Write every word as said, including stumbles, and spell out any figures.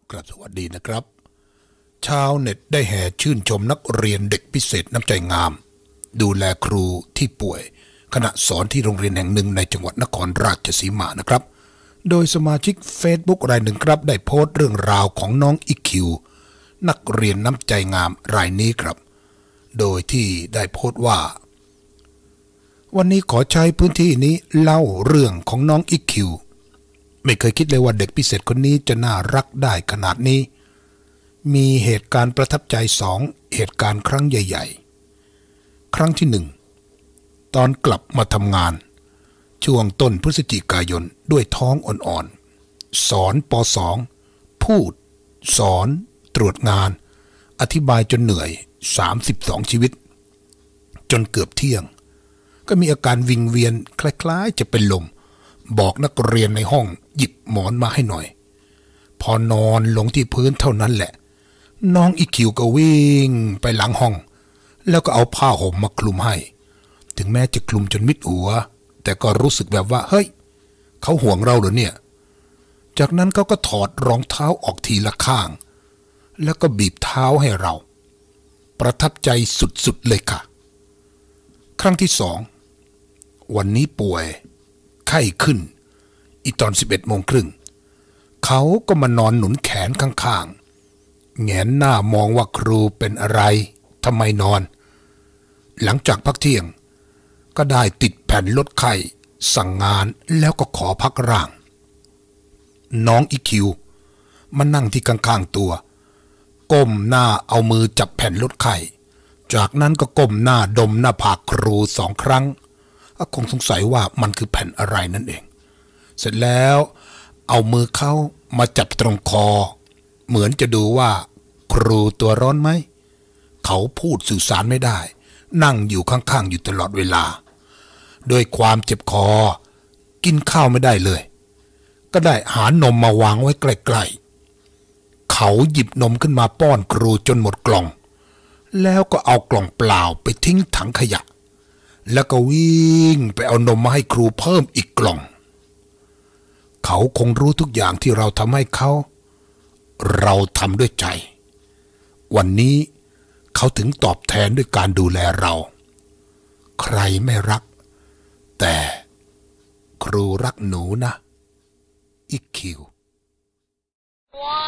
กราบสวัสดีนะครับชาวเน็ตได้แห่ชื่นชมนักเรียนเด็กพิเศษน้ำใจงามดูแลครูที่ป่วยขณะสอนที่โรงเรียนแห่งหนึ่งในจังหวัดนครราชสีมานะครับโดยสมาชิก Facebook รายหนึ่งครับได้โพสต์เรื่องราวของน้องอีคิวนักเรียนน้ำใจงามรายนี้ครับโดยที่ได้โพสต์ว่าวันนี้ขอใช้พื้นที่นี้เล่าเรื่องของน้องอีคิวไม่เคยคิดเลยว่าเด็กพิเศษคนนี้จะน่ารักได้ขนาดนี้มีเหตุการณ์ประทับใจสองเหตุการณ์ครั้งใหญ่ๆครั้งที่หนึ่งตอนกลับมาทำงานช่วงต้นพฤศจิกายนด้วยท้องอ่อนๆสอนป.สอง พูดสอนตรวจงานอธิบายจนเหนื่อยสามสิบสองชีวิตจนเกือบเที่ยงก็มีอาการวิงเวียนคล้ายๆจะเป็นลมบอกนักเรียนในห้องหยิบหมอนมาให้หน่อยพอนอนลงที่พื้นเท่านั้นแหละน้องอีคิวก็วิ่งไปหลังห้องแล้วก็เอาผ้าห่มมาคลุมให้ถึงแม้จะคลุมจนมิดหัวแต่ก็รู้สึกแบบว่าเฮ้ยเขาห่วงเราเหรอเนี่ยจากนั้นเขาก็ถอดรองเท้าออกทีละข้างแล้วก็บีบเท้าให้เราประทับใจสุดๆเลยค่ะครั้งที่สองวันนี้ป่วยไข้ขึ้นอีตอนสิบเอ็ดโมงครึ่งเขาก็มานอนหนุนแขนข้างๆแงนหน้ามองว่าครูเป็นอะไรทำไมนอนหลังจากพักเที่ยงก็ได้ติดแผ่นลดไข้สั่งงานแล้วก็ขอพักร่างน้องอีคิวมานั่งที่ข้างๆตัวก้มหน้าเอามือจับแผ่นลดไข้จากนั้นก็ก้มหน้าดมหน้าผากครูสองครั้งคงสงสัยว่ามันคือแผ่นอะไรนั่นเองเสร็จแล้วเอามือเขามาจับตรงคอเหมือนจะดูว่าครูตัวร้อนไหมเขาพูดสื่อสารไม่ได้นั่งอยู่ข้างๆอยู่ตลอดเวลาด้วยความเจ็บคอกินข้าวไม่ได้เลยก็ได้หานมมาวางไว้ใกล้ๆเขาหยิบนมขึ้นมาป้อนครูจนหมดกล่องแล้วก็เอากล่องเปล่าไปทิ้งถังขยะแล้วก็วิ่งไปเอานมมาให้ครูเพิ่มอีกกล่องเขาคงรู้ทุกอย่างที่เราทำให้เขาเราทำด้วยใจวันนี้เขาถึงตอบแทนด้วยการดูแลเราใครไม่รักแต่ครูรักหนูนะอีคิว